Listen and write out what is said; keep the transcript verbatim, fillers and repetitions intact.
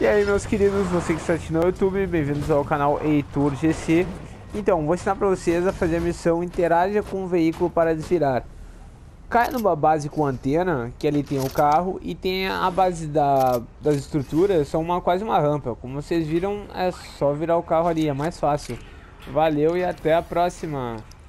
E aí, meus queridos, você que está aqui no YouTube, bem-vindos ao canal Heitor G C. Então, vou ensinar para vocês a fazer a missão Interaja com o veículo para desvirar. Cai numa base com antena, que ali tem o carro, e tem a base da, das estruturas, são uma, quase uma rampa. Como vocês viram, é só virar o carro ali, é mais fácil. Valeu e até a próxima!